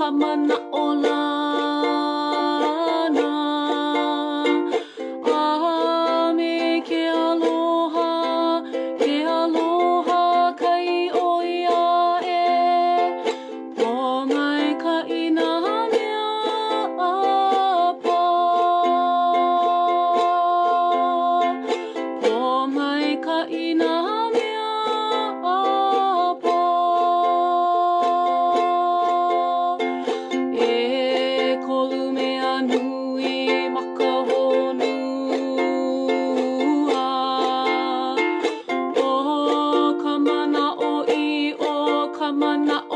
kamana o lana. A me ke aloha kai o ia e. Po mai ka ina mea a po. Po mai ka ina mea a po. ʻEkolu mea nui ma ka honua. O ka mana o i o ka mana